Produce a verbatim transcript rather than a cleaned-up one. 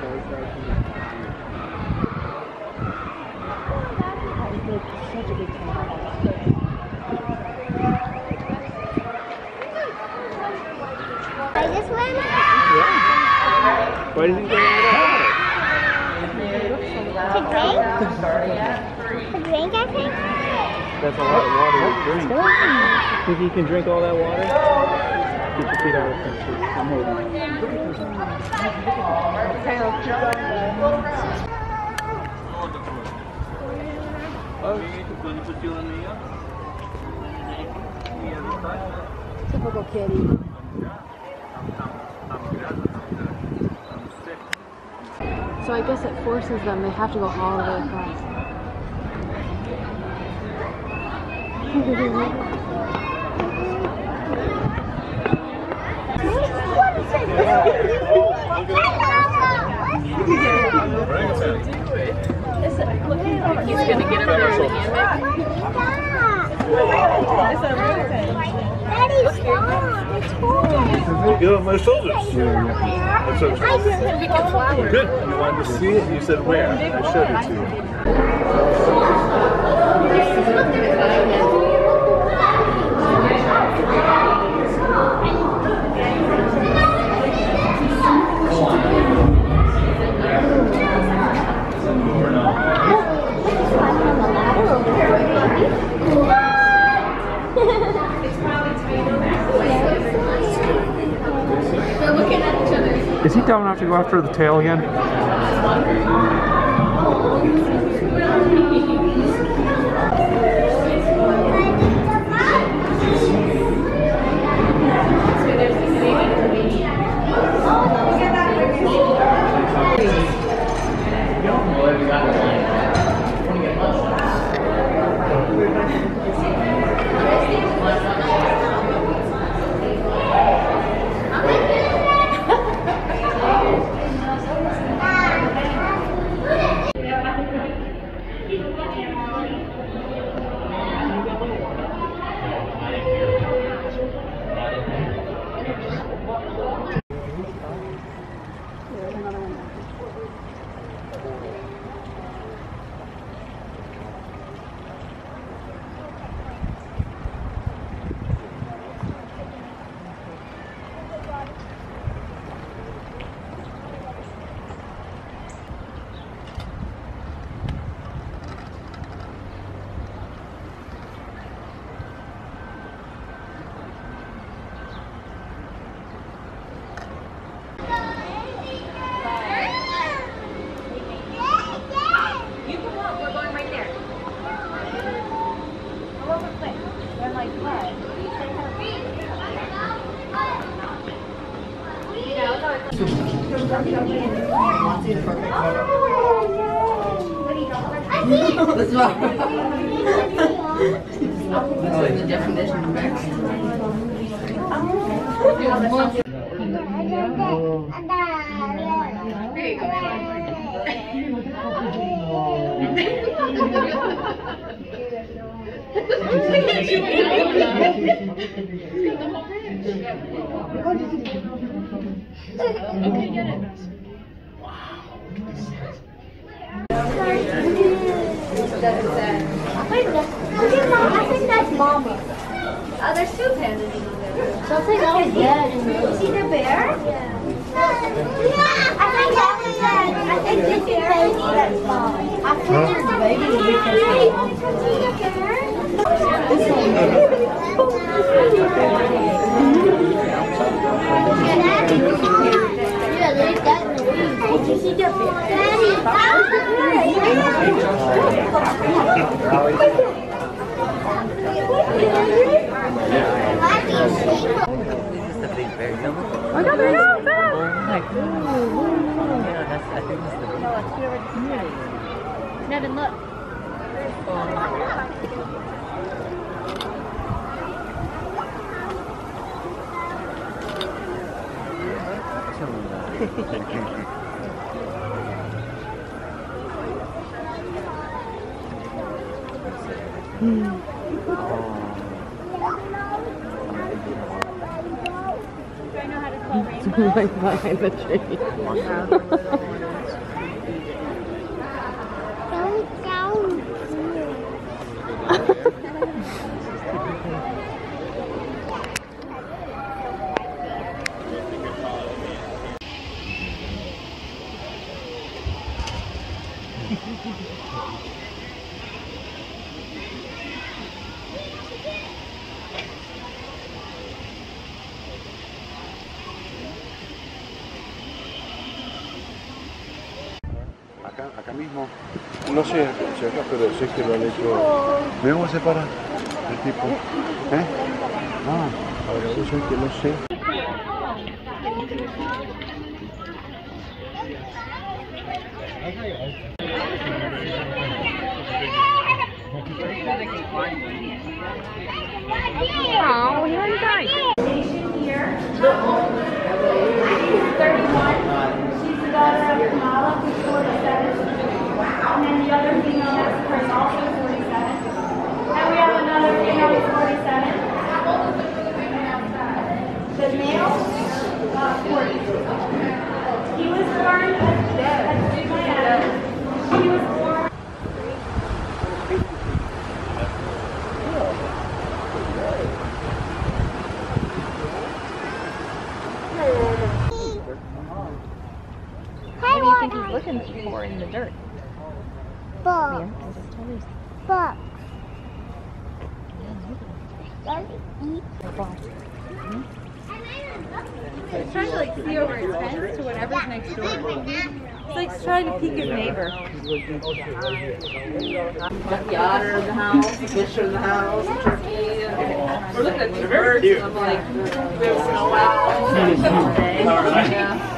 Such a big tank. I just went out. Yeah. Why did you go out? To drink? To drink, I think? That's a lot of water to drink. Think you can drink all that water? Get your feet out of the fence. I'm holding it. Typical kitty. So I guess it forces them, they have to go all the way across. He's gonna get up there in the hammock. Daddy, stop. It's horrible. Get on my shoulders. That's okay. Good. You wanted to see it? You said where? I showed it to you. Is he dumb enough to go after the tail again? That's why. The definition of okay, get it. I think that's Mama. Oh, there's two pandas in there. Something else dead. See the bear? Yeah. I think that was that. I think this bear is that's Mama. I think there's a baby in the This one. Yeah, leave that in the weeds. Did you see the bear? I got it out there! Nevin, look. Right behind the tree. Acá, acá mismo. No sé si acá, pero sé que lo han hecho. ¿Ve cómo se para el tipo? ¿Eh? Ah, ahora yo sé que no sé. Oh, you're inside. Here. She's thirty-one. She's the daughter of Kamala, who's forty-seven. And then the other female next to her is also forty-seven. And we have another female who's forty-seven. How old is the female? The male? Uh, forty. He was born at He was born. What do you think he's looking for in the dirt? Books. Liam? Books. Does he eat? He's trying to like see over his fence to whatever's next door. He's like trying to peek his neighbor. Got the otter in the house, the fish are in the house, the turkey. And we're looking at the birds, and I'm like, we have snow owls. Yeah.